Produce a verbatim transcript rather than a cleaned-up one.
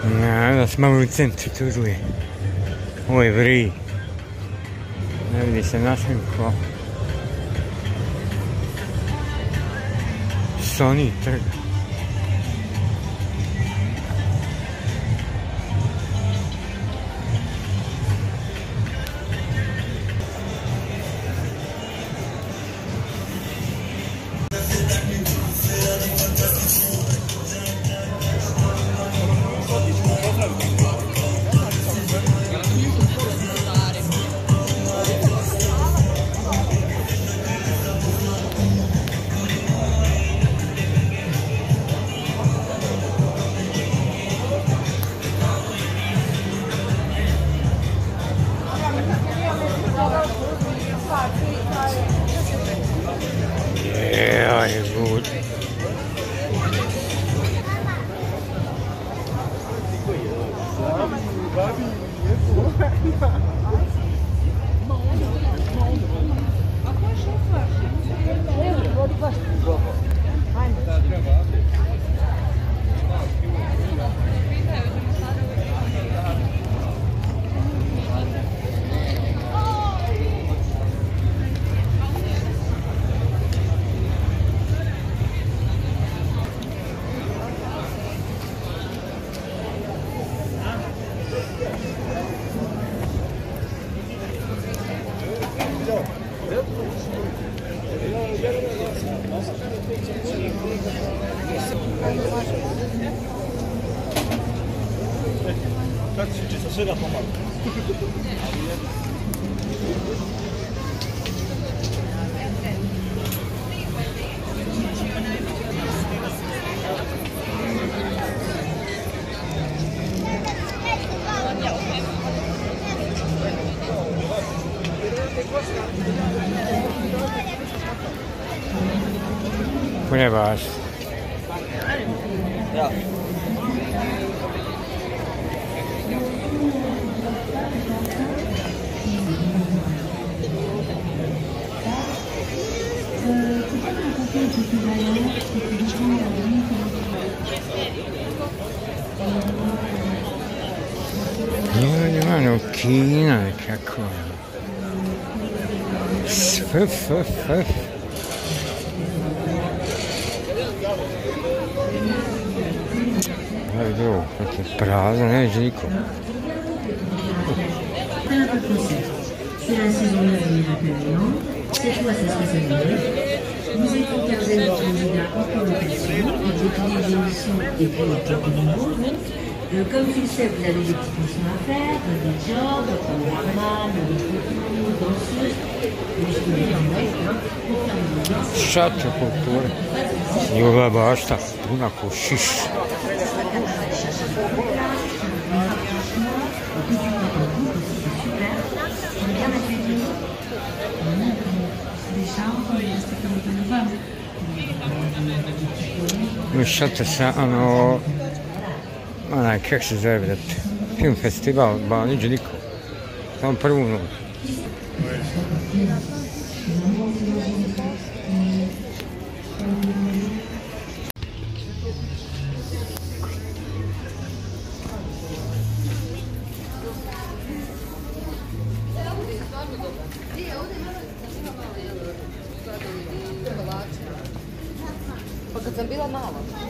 Ja, da smo malo u centru Tuzle. Ovo je Vrij. Ne vidi se našim ko. Sony trg. Yeah, je good. Pune baš. Ja. Ima ono Kina nekako. Sve, sve, sve. Ne vidi ovo, kako je prazno, ne vidi niko. C'est la saison neuve de l'accompagnement. Cette fois, ça se passe à Noël. Nous étions une quinzaine de candidats en colocation, avec des clients d'émission et puis quelques nouveaux. Euh, comme tu le sais, vous avez des petites missions à faire, des jobs, comme barman, des photos, danseuses. Mais je peux les permettre, hein, pour faire une danse. Šače kulture. I ova bašta, puna ko šiš. Mišate se, ono, onaj, kak se zove, da film festival, ba, niđe niko. Samo prvu noć. Pa kad sam bila mala.